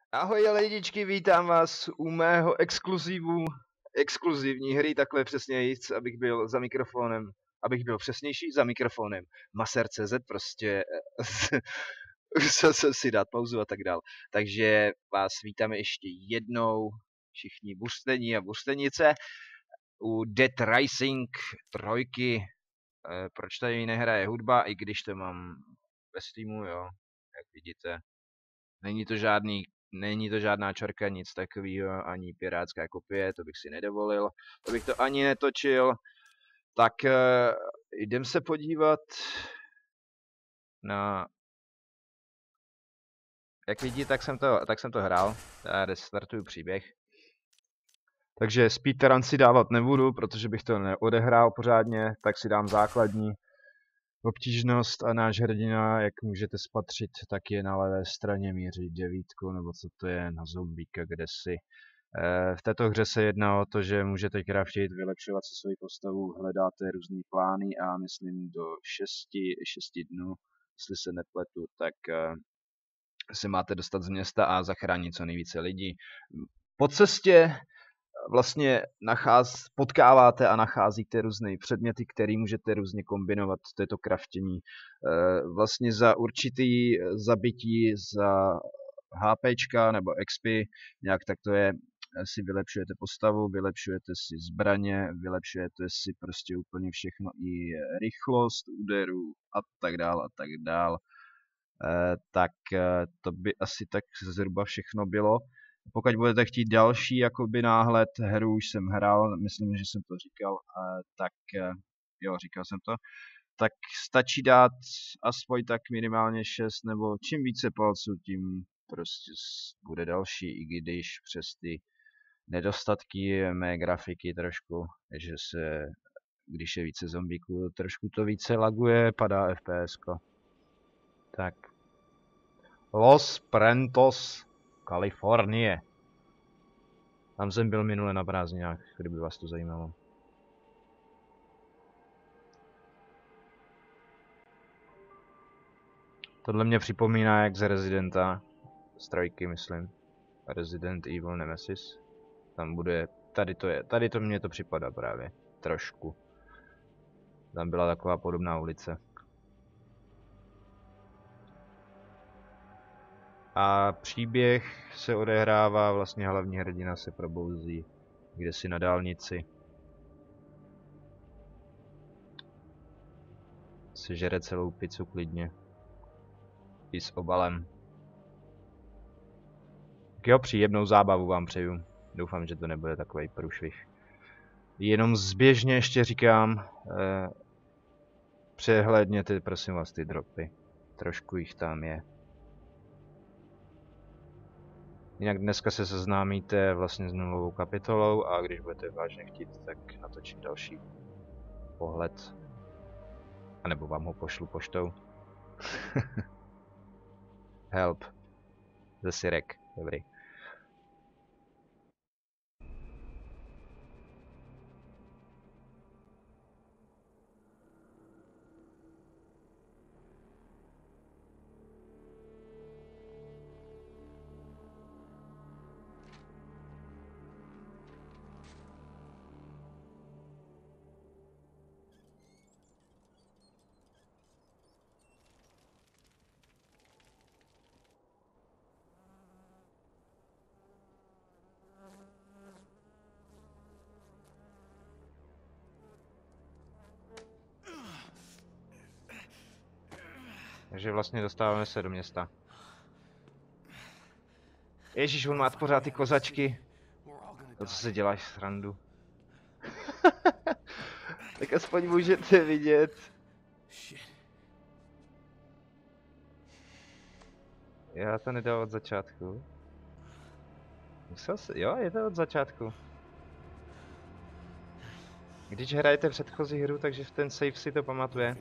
Ahoj lidičky, vítám vás u mého exkluzivní hry, takhle přesně abych byl za mikrofonem, abych byl přesnější, za mikrofonem Maser.cz, prostě musel jsem si dát pauzu a tak dál. Takže vás vítáme ještě jednou, všichni burstení a burstenice, u Dead Rising 3. Proč tady nehraje hudba, i když to mám ve Steamu, jo, jak vidíte. Není to žádná čorka, nic takového, ani pirátská kopie, to bych si nedovolil, to bych to ani netočil. Tak jdem se podívat na... Jak vidíte, tak jsem to hrál, já restartuju příběh. Takže speedrun si dávat nebudu, protože bych to neodehrál pořádně, tak si dám základní obtížnost a náš hrdina, jak můžete spatřit, tak je na levé straně míří 9, nebo co to je, na zombíka kdesi. V této hře se jedná o to, že můžete craftit, vylepšovat si svoji postavu, hledáte různý plány a myslím do 6 dnů, jestli se nepletu, tak se máte dostat z města a zachránit co nejvíce lidí. Po cestě vlastně potkáváte a nacházíte různé předměty, které můžete různě kombinovat, to je to craftění. Vlastně za určitý zabití, za HPčka nebo XP, nějak tak to je, si vylepšujete postavu, vylepšujete si zbraně, vylepšujete si prostě úplně všechno, i rychlost úderů a tak dál a tak dál. Tak to by asi tak zhruba všechno bylo. Pokud budete chtít další jakoby náhled, hru už jsem hrál, myslím, že jsem to říkal, tak jo, říkal jsem to, tak stačí dát aspoň tak minimálně 6, nebo čím více palců, tím prostě bude další, i když přes ty nedostatky mé grafiky trošku, že se, když je více zombíků, trošku to více laguje, padá FPS. Tak. Los Prentos, Kalifornie. Tam jsem byl minule na prázdninách, kdyby vás to zajímalo. Tohle mě připomíná jak z Residenta, z 3, myslím. Resident Evil Nemesis. Tam bude, tady to mně to připadá právě, trošku. Tam byla taková podobná ulice. A příběh se odehrává, vlastně hlavní hrdina se probouzí kdesi na dálnici. Sežere celou pizzu klidně. I s obalem. Tak jo, příjemnou zábavu vám přeju. Doufám, že to nebude takový průšvih. Jenom zběžně ještě říkám, přehlédněte prosím vás ty dropy. Trošku jich tam je. Jinak dneska se seznámíte vlastně s nulovou kapitolou a když budete vážně chtít, tak natočím další pohled. A nebo vám ho pošlu poštou. Help. Ze Sirek. Dobrý. Takže vlastně dostáváme se do města. Ježíš, on má pořád ty kozačky. To co se děláš srandu. Tak aspoň můžete vidět. Já to nedal od začátku. Musel se, jo, je to od začátku. Když hrajete předchozí hru, takže v ten save si to pamatuje.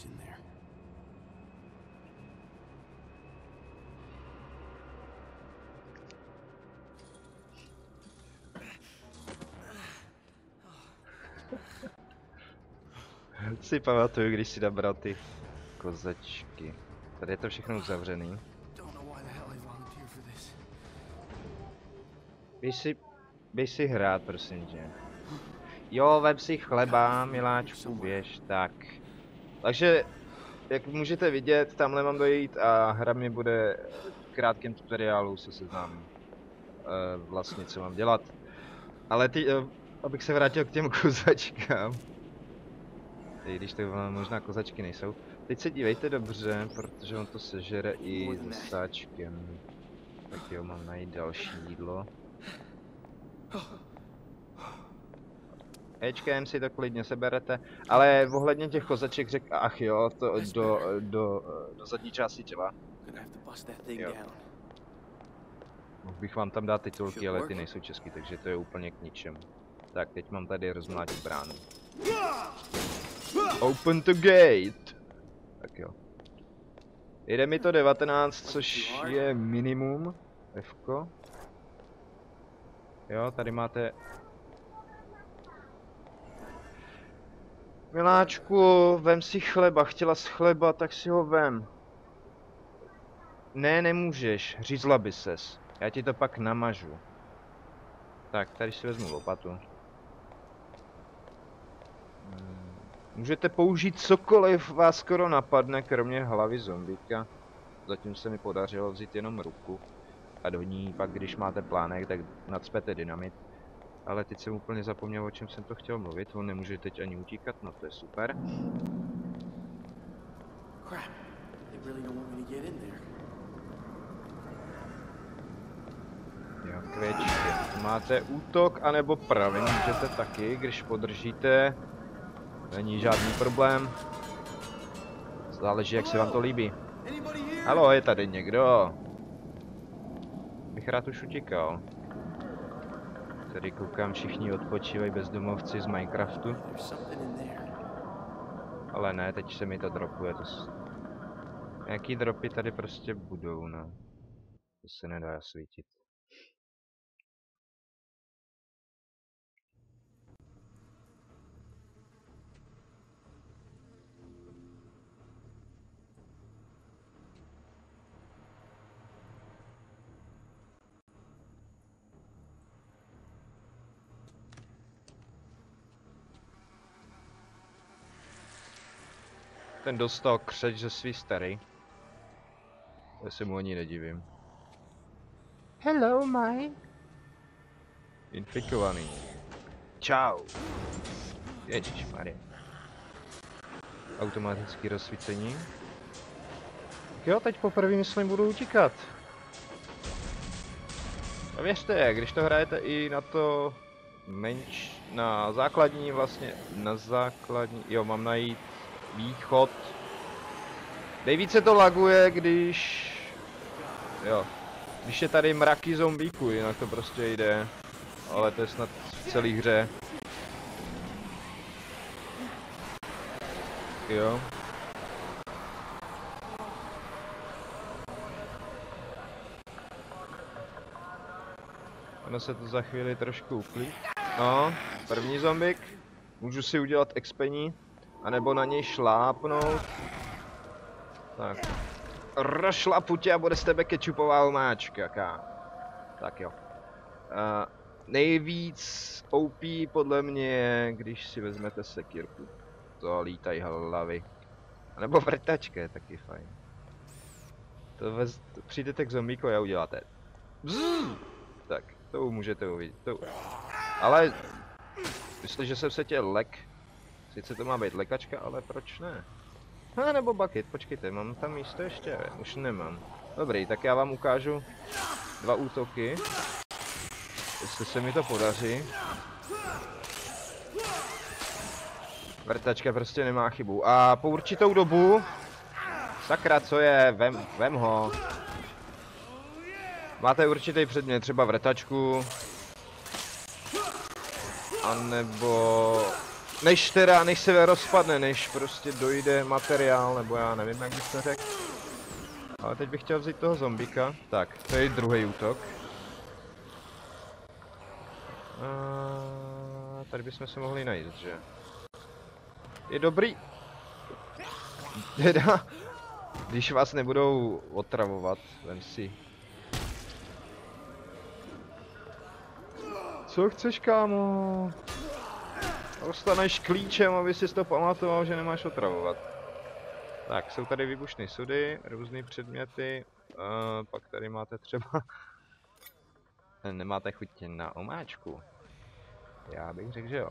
Si pamatuju, když si nabral ty kozačky. Tady je to všechno uzavřený. Běž si hrát, prosím tě. Jo, vem si chleba, miláčku, běž, tak. Takže, jak můžete vidět, tamhle mám dojít a hra mi bude v krátkém tutoriálu se seznámím. Vlastně, co mám dělat. Ale abych se vrátil k těm kozačkám. I když to možná kozačky nejsou. Teď se dívejte dobře, protože on to sežere i se sáčkem. Tak jo, mám najít další jídlo. Ečkem si to klidně seberete, ale ohledně těch kozaček řek, ach jo, to do zadní části těla. Jo. Mohl bych vám tam dát titulky, ale ty nejsou český, takže to je úplně k ničemu. Tak, teď mám tady rozmlátit bránu. Open the gate! Tak jo. Jde mi to 19, což je minimum. Fko. Jo, tady máte... Miláčku, vem si chleba, chtěla jsi chleba, tak si ho vem. Ne, nemůžeš, řízla by ses. Já ti to pak namažu. Tak, tady si vezmu lopatu. Můžete použít cokoliv vás skoro napadne, kromě hlavy zombíka. Zatím se mi podařilo vzít jenom ruku. A do ní pak, když máte plánek, tak nacpete dynamit. Ale teď jsem úplně zapomněl, o čem jsem to chtěl mluvit. On nemůže teď ani utíkat, no to je super. Jo, kvěčky. Máte útok, anebo pravý můžete taky, když podržíte. Není žádný problém. Záleží, jak se vám to líbí. Haló, je tady někdo? Bych rád už utíkal. Tady koukám, všichni odpočívají bezdomovci z Minecraftu. Ale ne, teď se mi to dropuje. Nějaký dropy tady prostě budou, no. To se nedá svítit. Ten dostal křeč ze svý starý. Já se mu ani nedivím. Hello, Mike. Infikovaný. Čau. Ježišmarja. Automatické rozsvícení. Jo, teď poprvé myslím budu utíkat. A věřte, když to hrajete i na to na základní vlastně, na základní, jo, mám najít východ. Nejvíce to laguje, když je tady mraky zombíků, jinak to prostě jde. Ale to je snad v celé hře. Jo. Ono se to za chvíli trošku uklí. No, první zombik. Můžu si udělat expení, anebo na něj šlápnout. Tak. Rošlapu tě a bude z tebe kečupová omáčka, Tak jo. Nejvíc OP podle mě je, když si vezmete sekírku. To lítají hlavy. A nebo vrtačka je taky fajn. Přijdete k zombíkovi a uděláte. Bzzz! Tak, to můžete uvidět. Ale jestliže jsem se tě lek, sice to má být lekačka, ale proč ne? Nebo bucket, počkejte, mám tam místo ještě? Už nemám. Dobrý, tak já vám ukážu 2 útoky. Jestli se mi to podaří. Vrtačka prostě nemá chybu. A po určitou dobu... Sakra, co je? Vem ho. Máte určitý předmět, třeba vrtačku. A nebo... Než se rozpadne, než prostě dojde materiál, nebo já nevím, jak bych to řekl. Ale teď bych chtěl vzít toho zombíka. Tak, to je druhý útok. Tady bychom se mohli najít, že? Je dobrý. Teda, když vás nebudou otravovat, vem si. Co chceš, kámo? Dostaneš klíčem, aby si to pamatoval, že nemáš otravovat. Tak, jsou tady výbušné sudy, různé předměty. Pak tady máte třeba... Nemáte chuť na omáčku? Já bych řekl, že jo.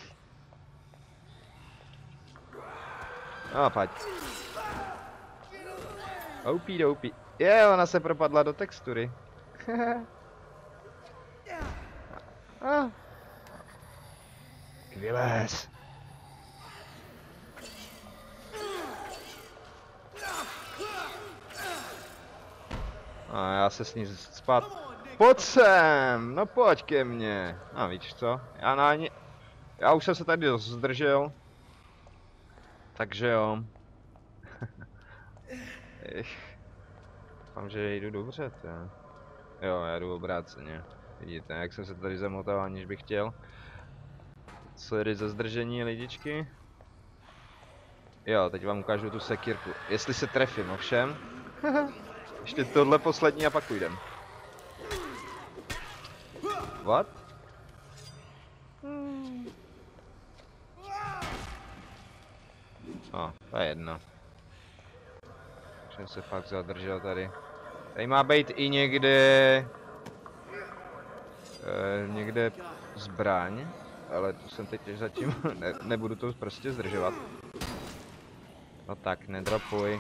No, pojď. Oupí doupí. Ona se propadla do textury. Vylez. A já se s ní spát. Pojď sem, no pojď ke mně. A víš co, já už jsem se tady dost zdržel. Takže jo. Doufám, že jdu dobře, to. Jo, já jdu obráceně. Vidíte, jak jsem se tady zamotal, aniž bych chtěl. Sorry za zdržení, lidičky. Jo, teď vám ukážu tu sekírku. Jestli se trefím, ovšem. Ještě tohle poslední a pak půjdem. What? To je jedno. Už jsem se fakt zadržel tady. Tady má být i někde... někde zbraň. Ale to jsem teď zatím... nebudu to prostě zdržovat. No tak, nedropuj.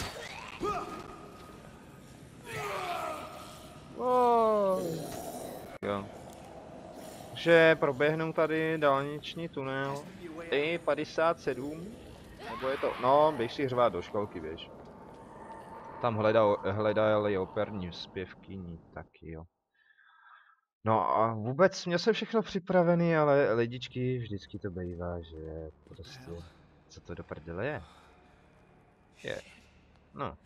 Jo. Takže proběhnu tady dálniční tunel. I-57. Nebo je to... No, běž si hřvát do školky, běž. Tam hledali operní zpěvkyni, taky jo. No a vůbec měl jsem všechno připravený, ale lidičky vždycky to bývá, že prostě... Co to do prdele je? No.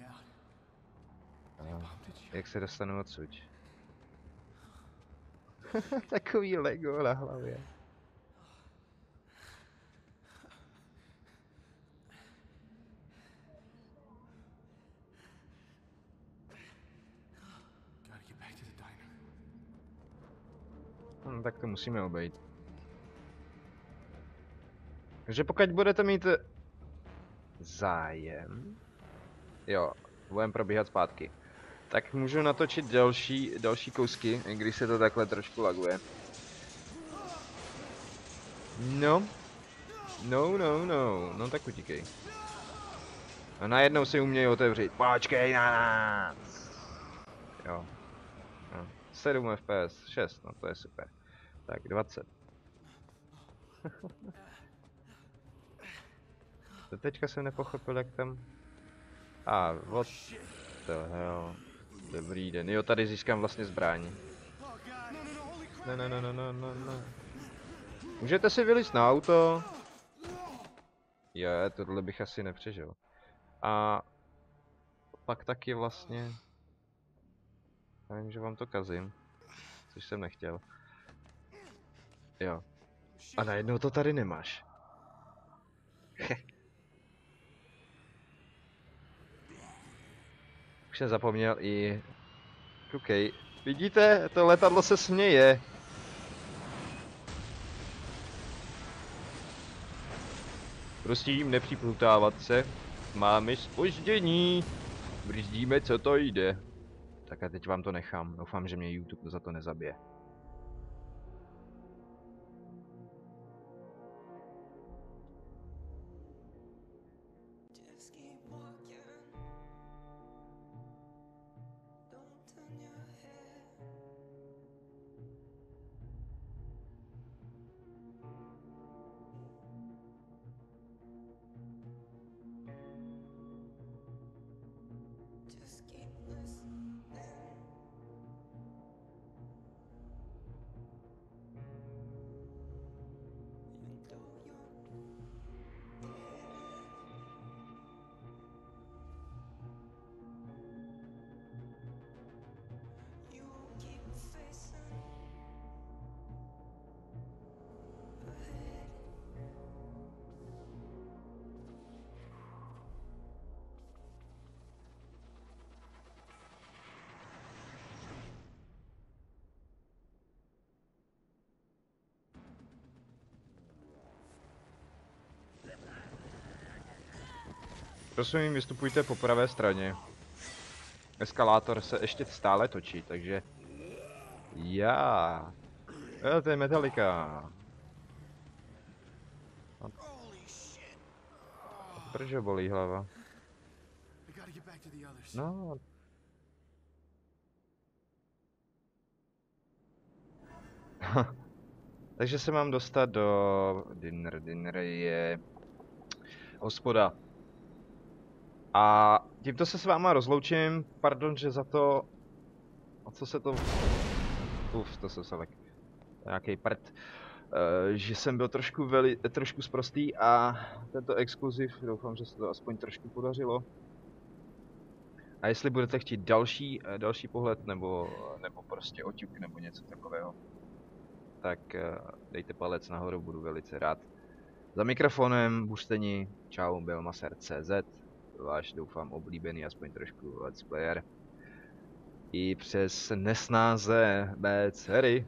Jak se dostanu odsud? Takový Lego na hlavě. Tak to musíme obejít. Takže pokud budete mít zájem, jo, budeme probíhat zpátky, tak můžu natočit další kousky, když se to takhle trošku laguje. No tak utíkej. A najednou si umějí otevřít. Počkej na nás! Jo. No. 7 FPS, 6, no to je super. Tak 20. To teďka jsem nepochopil, jak tam... what the hell. Dobrý den, jo, tady získám vlastně zbraň. Ne. Můžete si vylít na auto? Tohle bych asi nepřežil. A pak taky vlastně... Já vím, že vám to kazím. Což jsem nechtěl. Jo. A najednou to tady nemáš. Už jsem zapomněl i... Koukej. Vidíte? To letadlo se směje. Prosím, nepřipoutávat se. Máme zpoždění. Brzdíme, co to jde. Tak a teď vám to nechám. Doufám, že mě YouTube za to nezabije. Prosím, vystupujte po pravé straně. Eskalátor se ještě stále točí, takže... Já. To je Metallica. Proč ho bolí hlava? No. Takže se mám dostat do... Dinner je... hospoda. A tímto se s váma rozloučím. Pardon, že za to... A co se to... to se tak... Nějaký prd. Že jsem byl trošku sprostý a tento exkluziv, doufám, že se to aspoň trošku podařilo. A jestli budete chtít další pohled nebo prostě oťuk nebo něco takového, tak dejte palec nahoru, budu velice rád. Za mikrofonem Busteni, čau, byl Maser.cz, váš doufám oblíbený aspoň trošku let's player. I přes nesnáze mé dcery,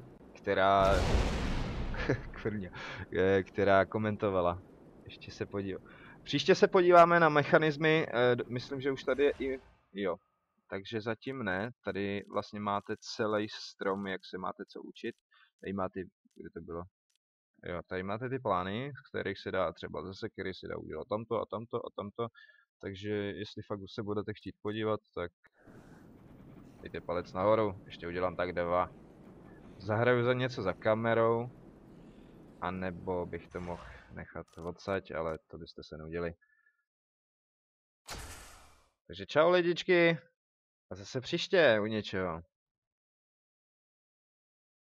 která komentovala. Ještě se podívám. Příště se podíváme na mechanismy, myslím, že už tady je i... Jo. Takže zatím ne, tady vlastně máte celý strom, jak se máte co učit. Tady máte, kde to bylo? Jo, tady máte ty plány, z kterých se dá třeba ze sekery se dá udělat tamto a tamto a tamto. Takže jestli fakt se budete chtít podívat, tak dejte palec nahoru, ještě udělám tak 2. Zahraju za něco za kamerou, anebo bych to mohl nechat odsaď, ale to byste se nudili. Takže čau lidičky a zase příště u něčeho.